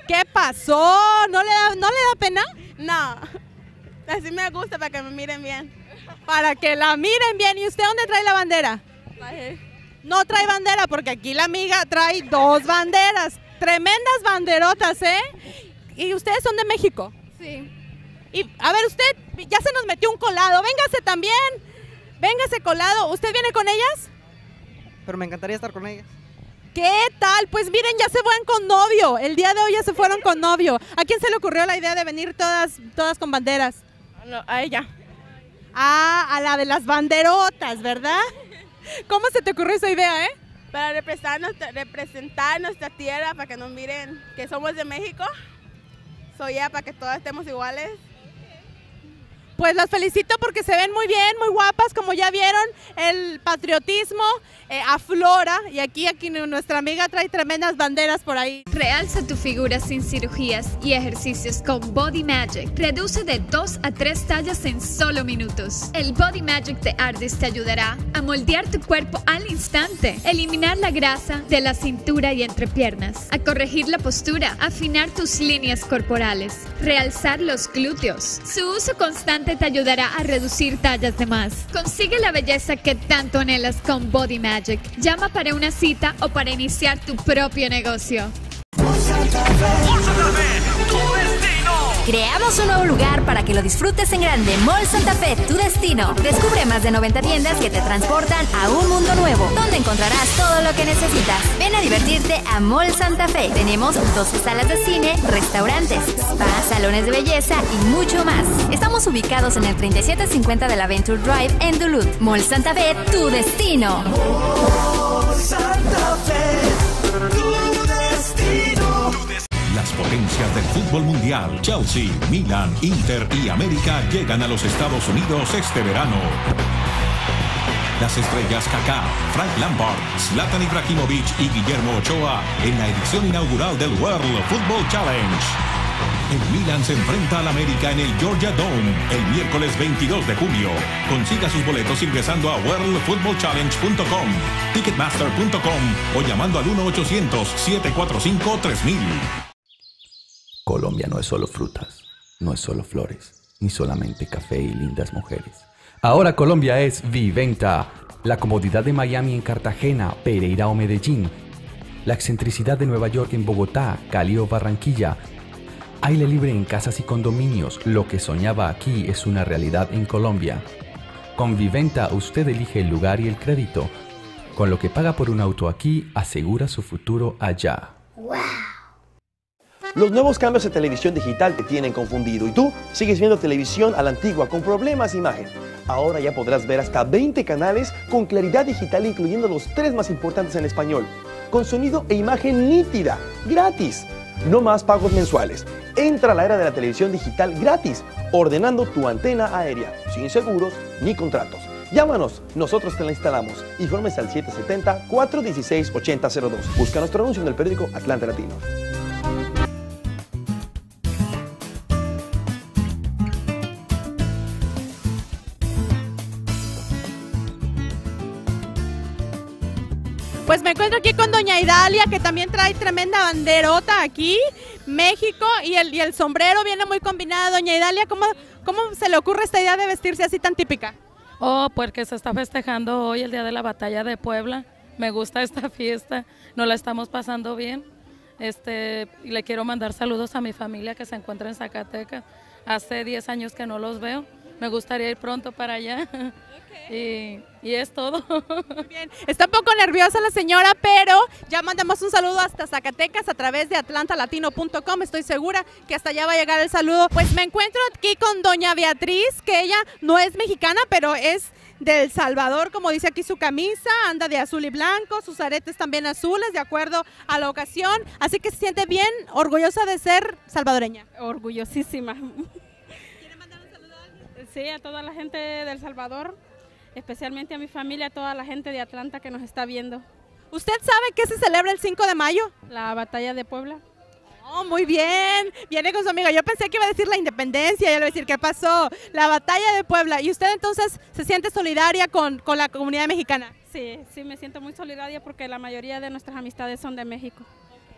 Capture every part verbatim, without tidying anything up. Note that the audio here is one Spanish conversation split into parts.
¿Qué pasó? ¿No le da, no le da pena? No, así me gusta para que me miren bien. Para que la miren bien. ¿Y usted dónde trae la bandera? Ahí. No trae bandera porque aquí la amiga trae dos banderas. Tremendas banderotas, ¿eh? ¿Y ustedes son de México? Sí. Y a ver, usted ya se nos metió un colado. Véngase también. Véngase colado. ¿Usted viene con ellas? Pero me encantaría estar con ellas. ¿Qué tal? Pues miren, ya se van con novio. El día de hoy ya se fueron con novio. ¿A quién se le ocurrió la idea de venir todas, todas con banderas? No, a ella. Ah, a la de las banderotas, ¿verdad? ¿Cómo se te ocurrió esa idea, eh? Para representar nuestra, representar nuestra tierra, para que nos miren que somos de México. Soy ya para que todas estemos iguales. Pues las felicito porque se ven muy bien, muy guapas, como ya vieron, el patriotismo eh, aflora y aquí, aquí nuestra amiga trae tremendas banderas por ahí. Realza tu figura sin cirugías y ejercicios con Body Magic. Reduce de dos a tres tallas en solo minutos. El Body Magic de Ardis te ayudará a moldear tu cuerpo al instante, eliminar la grasa de la cintura y entrepiernas, a corregir la postura, afinar tus líneas corporales, realzar los glúteos. Su uso constante te ayudará a reducir tallas de más. Consigue la belleza que tanto anhelas con Body Magic. Llama para una cita o para iniciar tu propio negocio. Creamos un nuevo lugar para que lo disfrutes en grande. Mall Santa Fe, tu destino. Descubre más de noventa tiendas que te transportan a un mundo nuevo, donde encontrarás todo lo que necesitas. Ven a divertirte a Mall Santa Fe. Tenemos doce salas de cine, restaurantes, spa, salones de belleza y mucho más. Estamos ubicados en el treinta y siete cincuenta de la Venture Drive en Duluth. Mall Santa Fe, tu destino. Mall Santa Fe, tu destino. Las potencias del fútbol mundial, Chelsea, Milan, Inter y América llegan a los Estados Unidos este verano. Las estrellas Kaká, Frank Lampard, Zlatan Ibrahimovic y Guillermo Ochoa en la edición inaugural del World Football Challenge. El Milan se enfrenta al América en el Georgia Dome el miércoles veintidós de julio. Consiga sus boletos ingresando a world football challenge punto com, ticketmaster punto com o llamando al uno ochocientos, siete cuatro cinco, tres mil. Colombia no es solo frutas, no es solo flores, ni solamente café y lindas mujeres. Ahora Colombia es Viventa, la comodidad de Miami en Cartagena, Pereira o Medellín, la excentricidad de Nueva York en Bogotá, Cali o Barranquilla. Aire libre en casas y condominios, lo que soñaba aquí es una realidad en Colombia. Con Viventa usted elige el lugar y el crédito. Con lo que paga por un auto aquí, asegura su futuro allá. ¡Wow! Los nuevos cambios de televisión digital te tienen confundido y tú sigues viendo televisión a la antigua con problemas de imagen. Ahora ya podrás ver hasta veinte canales con claridad digital, incluyendo los tres más importantes en español, con sonido e imagen nítida, gratis. No más pagos mensuales. Entra a la era de la televisión digital gratis, ordenando tu antena aérea, sin seguros ni contratos. Llámanos, nosotros te la instalamos. Informes al siete siete cero, cuatro uno seis, ocho cero cero dos. Busca nuestro anuncio en el periódico Atlante Latino. Pues me encuentro aquí con doña Idalia, que también trae tremenda banderota aquí, México, y el, y el sombrero viene muy combinado. Doña Idalia, ¿cómo, ¿cómo se le ocurre esta idea de vestirse así tan típica? Oh, porque se está festejando hoy el Día de la Batalla de Puebla. Me gusta esta fiesta, nos la estamos pasando bien. Este, y le quiero mandar saludos a mi familia que se encuentra en Zacatecas. Hace diez años que no los veo, me gustaría ir pronto para allá. Y, y es todo. Muy bien. Está un poco nerviosa la señora, pero ya mandamos un saludo hasta Zacatecas a través de atlanta latino punto com. Estoy segura que hasta allá va a llegar el saludo. Pues me encuentro aquí con doña Beatriz, que ella no es mexicana, pero es de El Salvador, como dice aquí su camisa, anda de azul y blanco, sus aretes también azules, de acuerdo a la ocasión. Así que se siente bien orgullosa de ser salvadoreña. Orgullosísima. ¿Quiere mandar un saludo a alguien? Sí, a toda la gente de El Salvador, especialmente a mi familia, a toda la gente de Atlanta que nos está viendo. ¿Usted sabe qué se celebra el cinco de mayo? La batalla de Puebla. Oh, muy bien, viene con su amiga. Yo pensé que iba a decir la independencia, ya le voy a decir qué pasó, la batalla de Puebla. ¿Y usted entonces se siente solidaria con, con la comunidad mexicana? Sí, sí, me siento muy solidaria porque la mayoría de nuestras amistades son de México.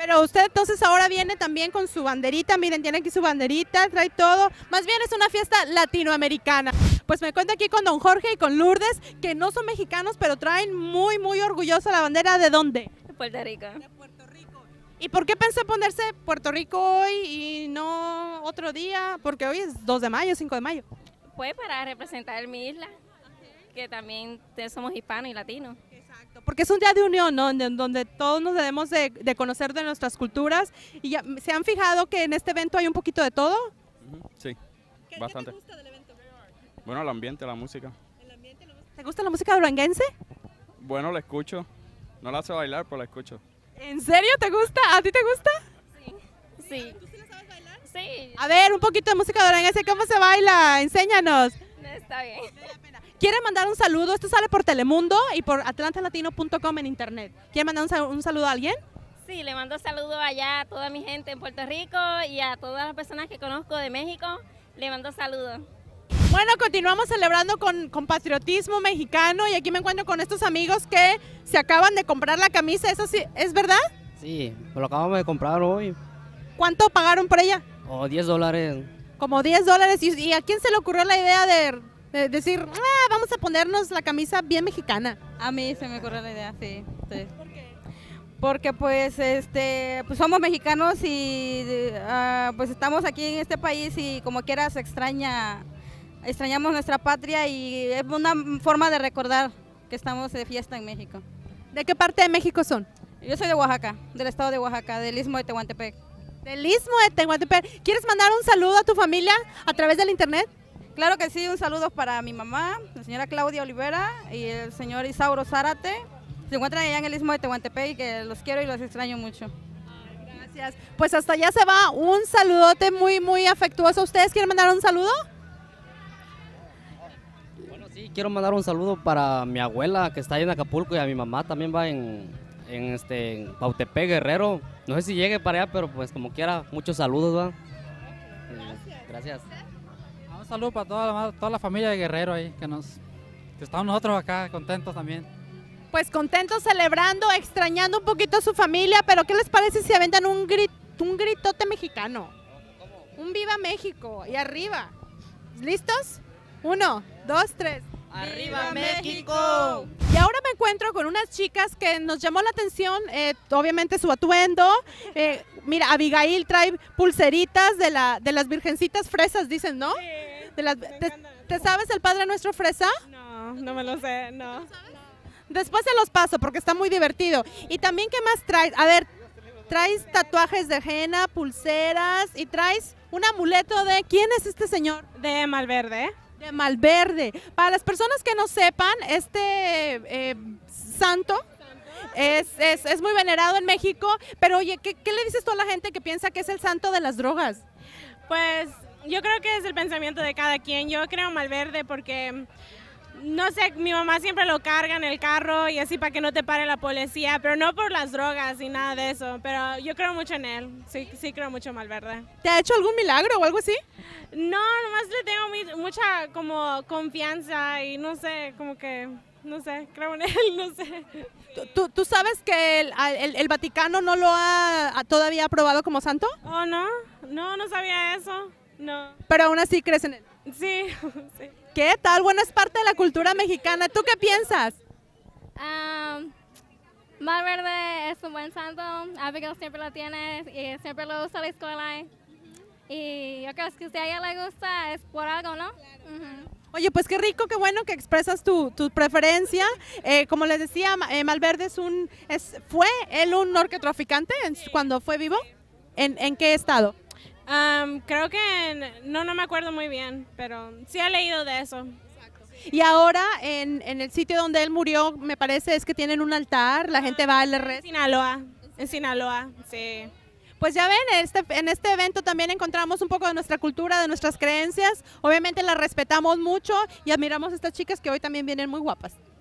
Pero usted entonces ahora viene también con su banderita, miren, tiene aquí su banderita, trae todo. Más bien es una fiesta latinoamericana. Pues me cuento aquí con don Jorge y con Lourdes, que no son mexicanos, pero traen muy, muy orgullosa la bandera. ¿De dónde? De Puerto Rico. De Puerto Rico. ¿Y por qué pensé ponerse Puerto Rico hoy y no otro día? Porque hoy es dos de mayo, cinco de mayo. Pues para representar mi isla, que también somos hispanos y latinos. Exacto, porque es un día de unión, ¿no? En donde todos nos debemos de, de conocer de nuestras culturas. Y ya, ¿se han fijado que en este evento hay un poquito de todo? Sí, ¿Qué, bastante. ¿Qué te gusta del evento? Bueno, el ambiente, la música. El ambiente, la música. ¿Te gusta la música duranguense? Bueno, la escucho. No la sé bailar, pero la escucho. ¿En serio te gusta? ¿A ti te gusta? Sí. Sí. ¿Tú sí la sabes bailar? Sí. A ver, un poquito de música duranguense, ¿cómo se baila? Enséñanos. Está bien. ¿Quiere mandar un saludo? Esto sale por Telemundo y por atlanta latino punto com en internet. ¿Quiere mandar un, sal un saludo a alguien? Sí, le mando saludos allá a toda mi gente en Puerto Rico y a todas las personas que conozco de México. Le mando saludos. Bueno, continuamos celebrando con, con patriotismo mexicano y aquí me encuentro con estos amigos que se acaban de comprar la camisa. ¿Eso sí es verdad? Sí, me lo acabamos de comprar hoy. ¿Cuánto pagaron por ella? Oh, diez dólares. Como diez dólares. ¿Y, ¿Y a quién se le ocurrió la idea de, de decir, ah, vamos a ponernos la camisa bien mexicana? A mí se me ocurrió la idea, sí. sí. ¿Por qué? Porque pues, este, pues somos mexicanos y uh, pues estamos aquí en este país y como quiera se extraña, extrañamos nuestra patria y es una forma de recordar que estamos de fiesta en México. ¿De qué parte de México son? Yo soy de Oaxaca, del estado de Oaxaca, del Istmo de Tehuantepec. Del Istmo de Tehuantepec. ¿Quieres mandar un saludo a tu familia a través del internet? Claro que sí, un saludo para mi mamá, la señora Claudia Olivera y el señor Isauro Zárate. Se encuentran allá en el Istmo de Tehuantepec y que los quiero y los extraño mucho. Gracias. Pues hasta allá se va un saludote muy, muy afectuoso. ¿Ustedes quieren mandar un saludo? Bueno, sí, quiero mandar un saludo para mi abuela que está ahí en Acapulco y a mi mamá también va en, en, este, en Pautepec, Guerrero. No sé si llegue para allá, pero pues como quiera, muchos saludos, ¿va? Gracias. Gracias. Un saludo para toda la, toda la familia de Guerrero ahí, que, nos, que estamos nosotros acá contentos también. Pues contentos, celebrando, extrañando un poquito a su familia, pero ¿qué les parece si aventan un, grit, un gritote mexicano? Un Viva México y arriba. ¿Listos? Uno, dos, tres. ¡Arriba México! Y ahora me encuentro con unas chicas que nos llamó la atención, eh, obviamente su atuendo. Eh, mira, Abigail trae pulseritas de, la, de las virgencitas fresas, dicen, ¿no? Sí, de las, te, ¿Te sabes el Padre Nuestro fresa? No, no me lo sé, no. ¿No sabes? Después se los paso porque está muy divertido. Y también, ¿qué más traes? A ver, traes tatuajes de henna, pulseras y traes un amuleto de... ¿Quién es este señor? De Malverde. De Malverde. Para las personas que no sepan, este eh, santo es, es, es muy venerado en México, pero oye, ¿qué, ¿qué le dices tú a la gente que piensa que es el santo de las drogas? Pues yo creo que es el pensamiento de cada quien. Yo creo en Malverde porque... No sé, mi mamá siempre lo carga en el carro y así para que no te pare la policía, pero no por las drogas y nada de eso, pero yo creo mucho en él, sí, sí creo mucho en Malverde. ¿Te ha hecho algún milagro o algo así? No, nomás le tengo mi, mucha como confianza y no sé, como que, no sé, creo en él, no sé. ¿Tú, tú sabes que el, el, el Vaticano no lo ha todavía aprobado como santo? Oh, no, no, no sabía eso, no. Pero aún así crees en él. Sí, sí. ¿Qué tal? Bueno, es parte de la cultura mexicana. ¿Tú qué piensas? Um, Malverde es un buen santo. Abigail siempre lo tiene y siempre lo usa en la escuela. Y yo creo que si a ella le gusta es por algo, ¿no? Claro. Uh-huh. Oye, pues qué rico, qué bueno que expresas tu, tu preferencia. Eh, como les decía, eh, Malverde es un, es, ¿fue él un narcotraficante en, sí. cuando fue vivo? ¿En, en qué estado? Um, creo que en, no, no me acuerdo muy bien, pero sí he leído de eso. Exacto. Y ahora en, en el sitio donde él murió, me parece es que tienen un altar, la gente va a le reza. En Sinaloa, en Sinaloa, sí. Pues ya ven, en este, en este evento también encontramos un poco de nuestra cultura, de nuestras creencias. Obviamente las respetamos mucho y admiramos a estas chicas que hoy también vienen muy guapas.